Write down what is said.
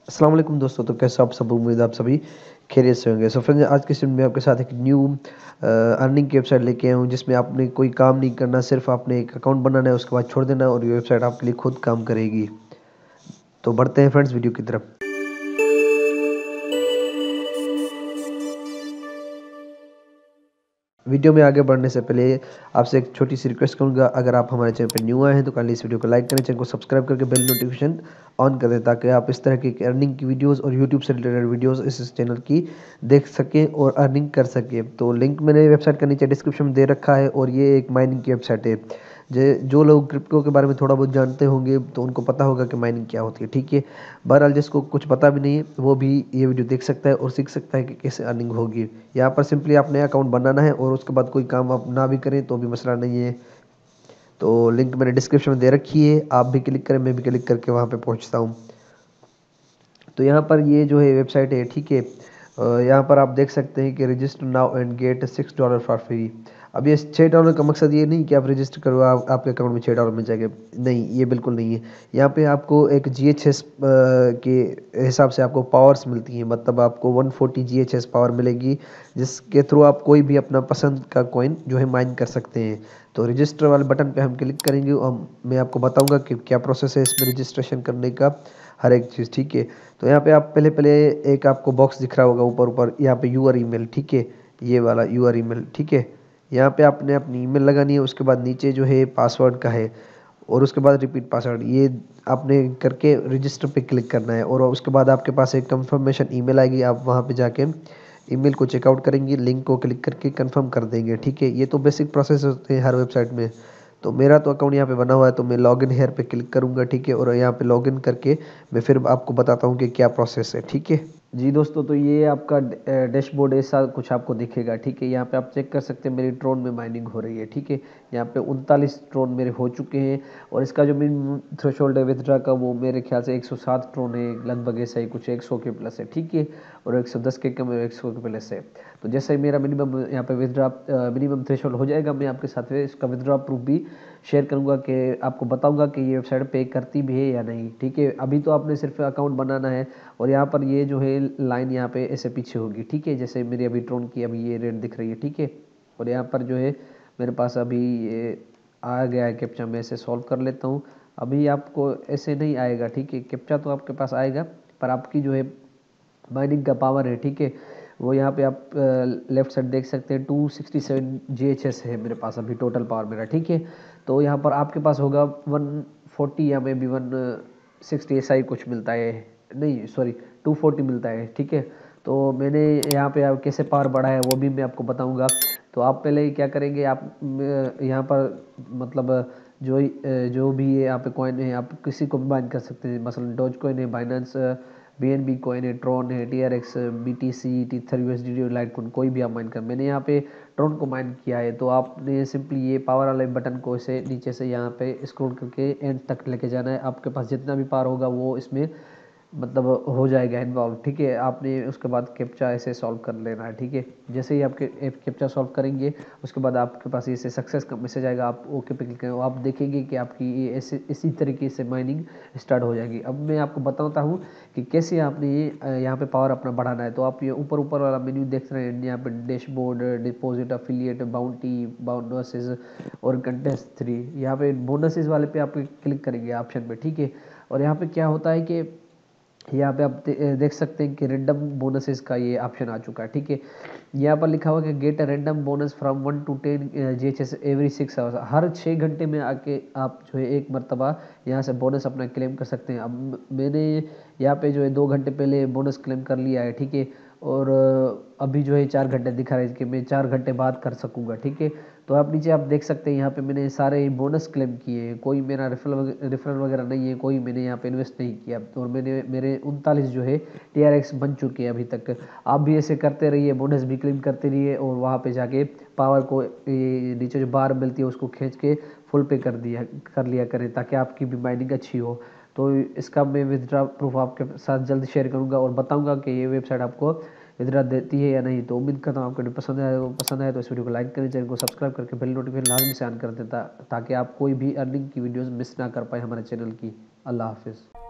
अस्सलाम वालेकुम दोस्तों। तो कैसे आप सब, उम्मीद है आप सभी खैरियत से होंगे। सो फ्रेंड्स, आज के स्ट्रीम में आपके साथ एक न्यू अर्निंग की वेबसाइट लेके आया हूँ, जिसमें आपने कोई काम नहीं करना, सिर्फ आपने एक अकाउंट बनाना है, उसके बाद छोड़ देना और ये वेबसाइट आपके लिए खुद काम करेगी। तो बढ़ते हैं फ्रेंड्स वीडियो की तरफ। वीडियो में आगे बढ़ने से पहले आपसे एक छोटी सी रिक्वेस्ट करूंगा, अगर आप हमारे चैनल पर न्यू आए हैं तो काइंडली इस वीडियो को लाइक करें, चैनल को सब्सक्राइब करके बेल नोटिफिकेशन ऑन कर दें, ताकि आप इस तरह की अर्निंग की वीडियोस और यूट्यूब से रिलेटेड वीडियोस इस चैनल की देख सकें और अर्निंग कर सकें। तो लिंक मैंने वेबसाइट का नीचे डिस्क्रिप्शन में दे रखा है, और ये एक माइनिंग की वेबसाइट है। जो लोग क्रिप्टो के बारे में थोड़ा बहुत जानते होंगे तो उनको पता होगा कि माइनिंग क्या होती है, ठीक है। बहरहाल जिसको कुछ पता भी नहीं है वो भी ये वीडियो देख सकता है और सीख सकता है कि कैसे अर्निंग होगी। यहाँ पर सिंपली आप नया अकाउंट बनाना है और उसके बाद कोई काम आप ना भी करें तो भी मसला नहीं है। तो लिंक मैंने डिस्क्रिप्शन में दे रखी है, आप भी क्लिक करें, मैं भी क्लिक करके वहाँ पे पहुँचता हूँ। तो यहाँ पर ये जो है वेबसाइट है, ठीक है। यहाँ पर आप देख सकते हैं कि register now and get $6 for free. अब ये $6 का मकसद ये नहीं कि आप रजिस्टर करो आपके अकाउंट में $6 मिल जाएगा, नहीं, ये बिल्कुल नहीं है। यहाँ पे आपको एक GHS के हिसाब से आपको पावर्स मिलती हैं, मतलब आपको 140 GHS पावर मिलेगी, जिसके थ्रू आप कोई भी अपना पसंद का कॉइन जो है माइन कर सकते हैं। तो रजिस्टर वाले बटन पे हम क्लिक करेंगे और मैं आपको बताऊंगा कि क्या प्रोसेस है इसमें रजिस्ट्रेशन करने का, हर एक चीज़, ठीक है। तो यहाँ पे आप पहले एक आपको बॉक्स दिख रहा होगा ऊपर ऊपर, यहाँ पे यूआर ईमेल, ठीक है, ये वाला यूआर ईमेल, ठीक है। यहाँ पे आपने अपनी ईमेल लगानी है, उसके बाद नीचे जो है पासवर्ड का है, और उसके बाद रिपीट पासवर्ड, ये आपने करके रजिस्टर पे क्लिक करना है। और उसके बाद आपके पास एक कंफर्मेशन ईमेल आएगी, आप वहाँ पे जाके ईमेल को चेकआउट करेंगे, लिंक को क्लिक करके कंफर्म कर देंगे, ठीक है। ये तो बेसिक प्रोसेस होते हैं हर वेबसाइट में। तो मेरा तो अकाउंट यहाँ पे बना हुआ है, तो मैं लॉगिन हेयर पे क्लिक करूँगा, ठीक है। और यहाँ पे लॉगिन करके मैं फिर आपको बताता हूँ कि क्या प्रोसेस है, ठीक है जी दोस्तों। तो ये आपका डैशबोर्ड ऐसा कुछ आपको दिखेगा, ठीक है। यहाँ पे आप चेक कर सकते हैं मेरी ट्रोन में माइनिंग हो रही है, ठीक है। यहाँ पे 39 ट्रोन मेरे हो चुके हैं, और इसका जो मिनिमम थ्रेशोल्ड है विथड्रा का, वो मेरे ख्याल से 107 ट्रोन है लगभग, ऐसा ही कुछ 100 के प्लस है, ठीक है। और 110 के कम, 100 के प्लस है। तो जैसे ही मेरा मिनिमम यहाँ पे विथड्रा मिनिमम थ्रेशोल्ड हो जाएगा, मैं आपके साथ में इसका विथड्रा प्रूफ भी शेयर करूंगा, कि आपको बताऊंगा कि ये वेबसाइट पे करती भी है या नहीं, ठीक है। अभी तो आपने सिर्फ अकाउंट बनाना है, और यहाँ पर ये जो है लाइन यहाँ पे ऐसे पीछे होगी, ठीक है। जैसे मेरी अभी ट्रोन की अभी ये रेट दिख रही है, ठीक है। और यहाँ पर जो है मेरे पास अभी ये आ गया है कैप्चा, मैं इसे सॉल्व कर लेता हूँ। अभी आपको ऐसे नहीं आएगा, ठीक है, कैप्चा तो आपके पास आएगा, पर आपकी जो है माइनिंग का पावर है, ठीक है, वो यहाँ पे आप लेफ्ट साइड देख सकते हैं 267 GHS है मेरे पास अभी टोटल पावर मेरा, ठीक है। तो यहाँ पर आपके पास होगा 140 या मे बी 160 ऐसा ही कुछ मिलता है, नहीं सॉरी 240 मिलता है, ठीक है। तो मैंने यहाँ पे आप कैसे पावर बढ़ा है वो भी मैं आपको बताऊँगा। तो आप पहले क्या करेंगे, आप यहाँ पर मतलब जो भी ये यहाँ पे कॉइन है, आप किसी को भी बाइंड कर सकते हैं, मसलन डॉज कॉइन है, बाइनेंस BNB कॉइन है, ट्रॉन है, TRX, BTC, Tether USDT, Litecoin, कोई भी आप माइन कर। मैंने यहाँ पे ट्रॉन को माइन किया है, तो आपने सिंपली ये पावर वाले बटन को इसे नीचे से यहाँ पे स्क्रॉल करके एंड तक लेके जाना है। आपके पास जितना भी पावर होगा वो इसमें मतलब हो जाएगा इन्वॉल्व, ठीक है। आपने उसके बाद कैप्चा ऐसे सॉल्व कर लेना है, ठीक है। जैसे ही आपके कैप्चा सॉल्व करेंगे, उसके बाद आपके पास ऐसे सक्सेस का मैसेज आएगा, आप ओके पे क्लिक करें, आप देखेंगे कि आपकी ये ऐसे इसी तरीके से माइनिंग स्टार्ट हो जाएगी। अब मैं आपको बताता हूँ कि कैसे आपने ये यहाँ पे पावर अपना बढ़ाना है। तो आप ये ऊपर ऊपर वाला मेन्यू देख रहे हैं, यहाँ पे dashboard, deposit, affiliate, bounty, bonuses और कंटेस्ट 3, यहाँ पे बोनसेस वाले पे आप क्लिक करेंगे ऑप्शन पे, ठीक है। और यहाँ पे क्या होता है कि यहाँ पे आप देख सकते हैं कि रेंडम बोनसेस का ये ऑप्शन आ चुका है, ठीक है। यहाँ पर लिखा हुआ है कि get a random bonus from 1 to 10 GHS every 6 hours, हर 6 घंटे में आके आप जो है एक मरतबा यहाँ से बोनस अपना क्लेम कर सकते हैं। अब मैंने यहाँ पे जो है 2 घंटे पहले बोनस क्लेम कर लिया है, ठीक है। और अभी जो है 4 घंटे दिखा रहा है कि मैं 4 घंटे बाद कर सकूँगा, ठीक है। तो आप नीचे आप देख सकते हैं यहाँ पे मैंने सारे बोनस क्लेम किए हैं, कोई मेरा रेफरल वगैरह नहीं है, कोई मैंने यहाँ पे इन्वेस्ट नहीं किया। और मैंने मेरे 39 जो है TRX बन चुके हैं अभी तक। आप भी ऐसे करते रहिए, बोनस भी क्लेम करते रहिए, और वहाँ पे जाके पावर को नीचे जो बार मिलती है उसको खींच के फुल पे कर लिया करें, ताकि आपकी भी माइनिंग अच्छी हो। तो इसका मैं विथड्रा प्रूफ आपके साथ जल्द शेयर करूँगा और बताऊँगा कि ये वेबसाइट आपको विथड्रा देती है या नहीं। तो उम्मीद करता हूँ आपको पसंद आए तो इस वीडियो को लाइक करें, चैनल को सब्सक्राइब करके बेल नोटिफिकेशन लाजमी से ऑन कर देता, ताकि आप कोई भी अर्निंग की वीडियोस मिस ना कर पाए हमारे चैनल की। अल्लाह हाफिज़।